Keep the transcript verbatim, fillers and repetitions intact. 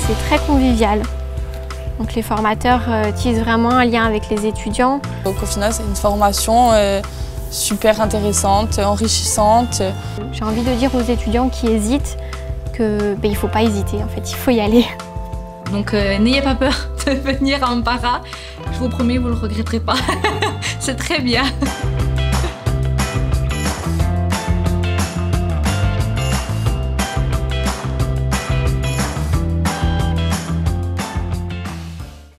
c'est très convivial. Donc les formateurs euh, tissent vraiment un lien avec les étudiants. Donc au final, c'est une formation euh, super intéressante, enrichissante. J'ai envie de dire aux étudiants qui hésitent que ben, il ne faut pas hésiter, en fait, il faut y aller. Donc euh, n'ayez pas peur de venir en para, je vous promets, vous ne le regretterez pas. C'est très bien.